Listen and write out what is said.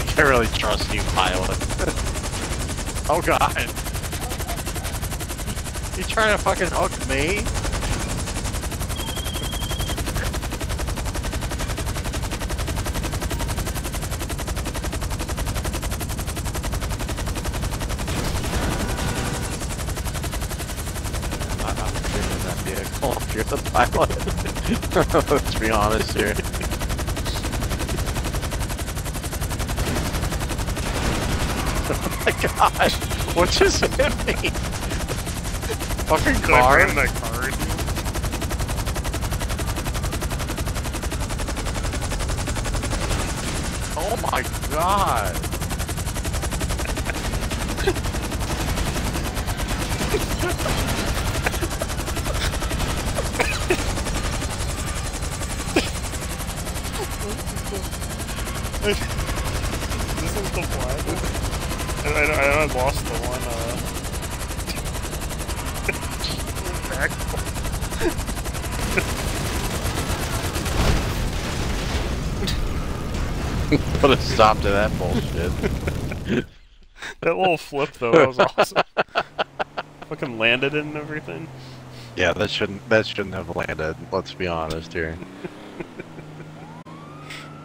can't really trust you, pilot. Oh god. You trying to fucking hook me? I'm not in that vehicle if you're the pilot. Let's be honest here. Oh my god! What just hit me? Fucking car? In the car. Oh my god! This is the flag. I lost the one, back. Put a stop to that bullshit. That little flip though, that was awesome. Fucking landed it and everything. Yeah, that shouldn't have landed, let's be honest here.